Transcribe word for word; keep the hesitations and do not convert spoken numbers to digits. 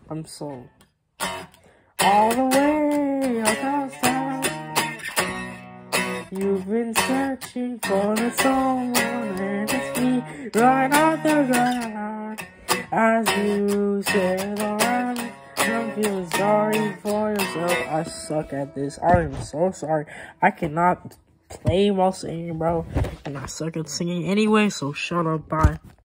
I'm so all the way across town. You've been searching for the someone, and it's me right off the ground. As you sail around, don't feel sorry for yourself. I suck at this. I am so sorry. I cannot play while singing, bro, and I suck at singing anyway. So shut up, bye.